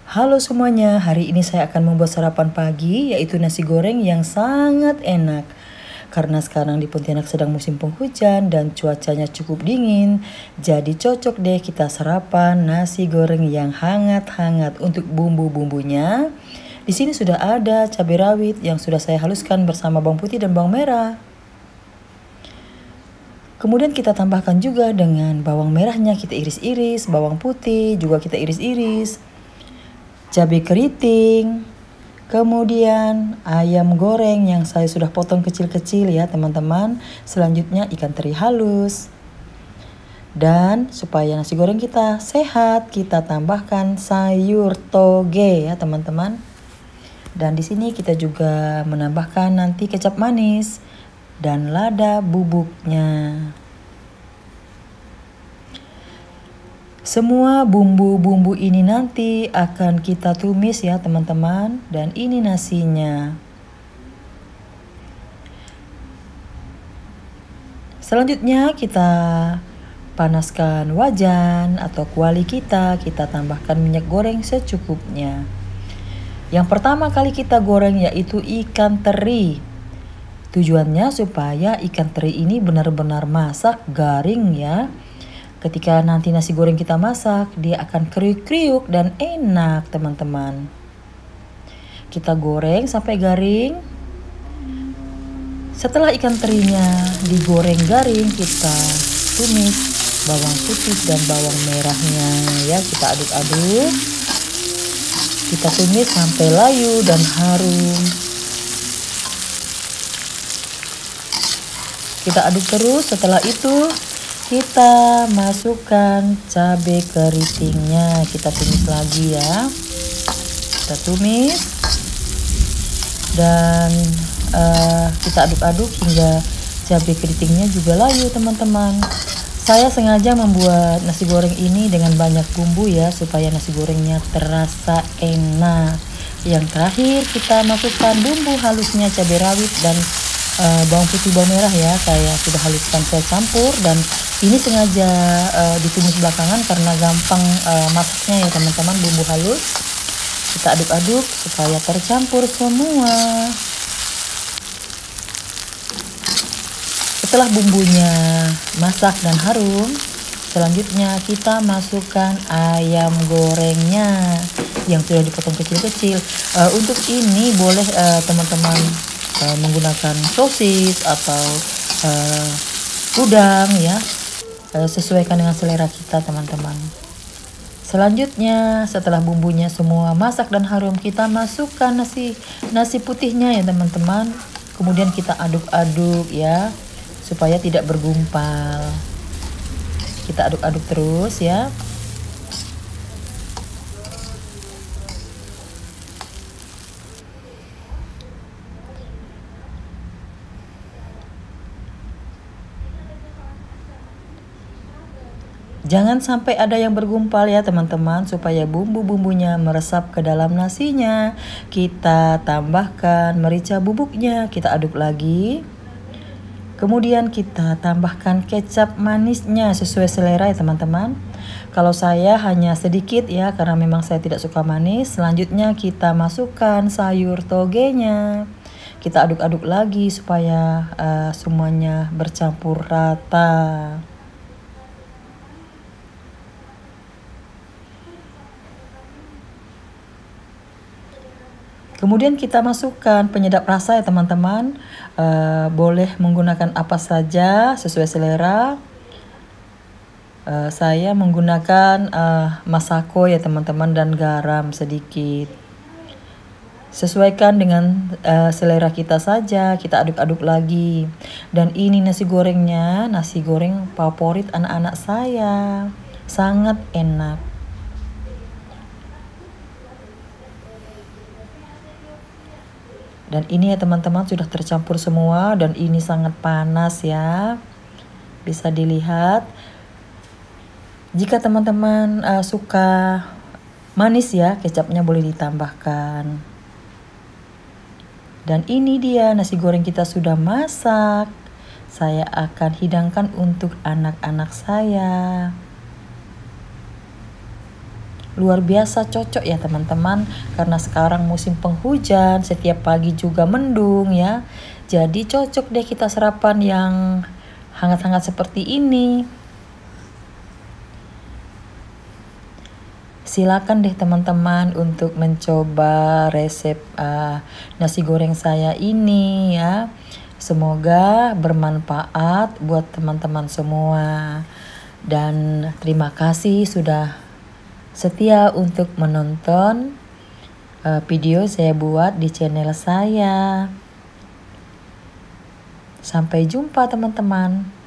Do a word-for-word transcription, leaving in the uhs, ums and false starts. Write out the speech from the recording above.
Halo semuanya, hari ini saya akan membuat sarapan pagi yaitu nasi goreng yang sangat enak. Karena sekarang di Pontianak sedang musim penghujan dan cuacanya cukup dingin, jadi cocok deh kita sarapan nasi goreng yang hangat-hangat. Untuk bumbu-bumbunya, di sini sudah ada cabai rawit yang sudah saya haluskan bersama bawang putih dan bawang merah. Kemudian kita tambahkan juga dengan bawang merahnya kita iris-iris, bawang putih juga kita iris-iris, cabai keriting, kemudian ayam goreng yang saya sudah potong kecil-kecil ya teman-teman. Selanjutnya ikan teri halus. Dan supaya nasi goreng kita sehat, kita tambahkan sayur toge ya teman-teman. Dan di sini kita juga menambahkan nanti kecap manis dan lada bubuknya. Semua bumbu-bumbu ini nanti akan kita tumis ya teman-teman. Dan ini nasinya. Selanjutnya kita panaskan wajan atau kuali kita. Kita tambahkan minyak goreng secukupnya. Yang pertama kali kita goreng yaitu ikan teri. Tujuannya supaya ikan teri ini benar-benar masak garing ya. Ketika nanti nasi goreng kita masak, dia akan kriuk-kriuk dan enak teman-teman. Kita goreng sampai garing. Setelah ikan terinya digoreng garing, kita tumis bawang putih dan bawang merahnya ya. Kita aduk-aduk. Kita tumis sampai layu dan harum. Kita aduk terus. Setelah itu kita masukkan cabai keritingnya. Kita tumis lagi ya. Kita tumis. Dan uh, kita aduk-aduk hingga cabai keritingnya juga layu teman-teman. Saya sengaja membuat nasi goreng ini dengan banyak bumbu ya. Supaya nasi gorengnya terasa enak. Yang terakhir kita masukkan bumbu halusnya cabai rawit dan Uh, bawang putih bawang merah ya, saya sudah haluskan, saya campur. Dan ini sengaja uh, ditumis belakangan karena gampang uh, masaknya ya teman-teman. Bumbu halus kita aduk-aduk supaya tercampur semua. Setelah bumbunya masak dan harum, selanjutnya kita masukkan ayam gorengnya yang sudah dipotong kecil-kecil. Uh, untuk ini boleh uh, teman-teman Uh, menggunakan sosis atau uh, udang ya, uh, sesuaikan dengan selera kita teman-teman. Selanjutnya setelah bumbunya semua masak dan harum, kita masukkan nasi nasi putihnya ya teman-teman. Kemudian kita aduk-aduk ya supaya tidak bergumpal. Kita aduk-aduk terus ya. Jangan sampai ada yang bergumpal ya teman-teman, supaya bumbu-bumbunya meresap ke dalam nasinya. Kita tambahkan merica bubuknya, kita aduk lagi. Kemudian kita tambahkan kecap manisnya sesuai selera ya teman-teman. Kalau saya hanya sedikit ya, karena memang saya tidak suka manis. Selanjutnya kita masukkan sayur togenya. Kita aduk-aduk lagi supaya uh, semuanya bercampur rata. Kemudian kita masukkan penyedap rasa ya teman-teman. Uh, boleh menggunakan apa saja sesuai selera. Uh, saya menggunakan uh, masako ya teman-teman dan garam sedikit. Sesuaikan dengan uh, selera kita saja. Kita aduk-aduk lagi. Dan ini nasi gorengnya, nasi goreng favorit anak-anak saya. Sangat enak. Dan ini ya teman-teman sudah tercampur semua dan ini sangat panas ya. Bisa dilihat. Jika teman-teman uh, suka manis ya, kecapnya boleh ditambahkan. Dan ini dia nasi goreng kita sudah masak. Saya akan hidangkan untuk anak-anak saya. luar biasa cocok ya teman-teman, karena sekarang musim penghujan, setiap pagi juga mendung ya. Jadi cocok deh kita sarapan yang hangat-hangat seperti ini. Silakan deh teman-teman untuk mencoba resep uh, nasi goreng saya ini ya. Semoga bermanfaat buat teman-teman semua. Dan terima kasih sudah setia untuk menonton uh, video saya buat di channel saya. Sampai jumpa teman-teman.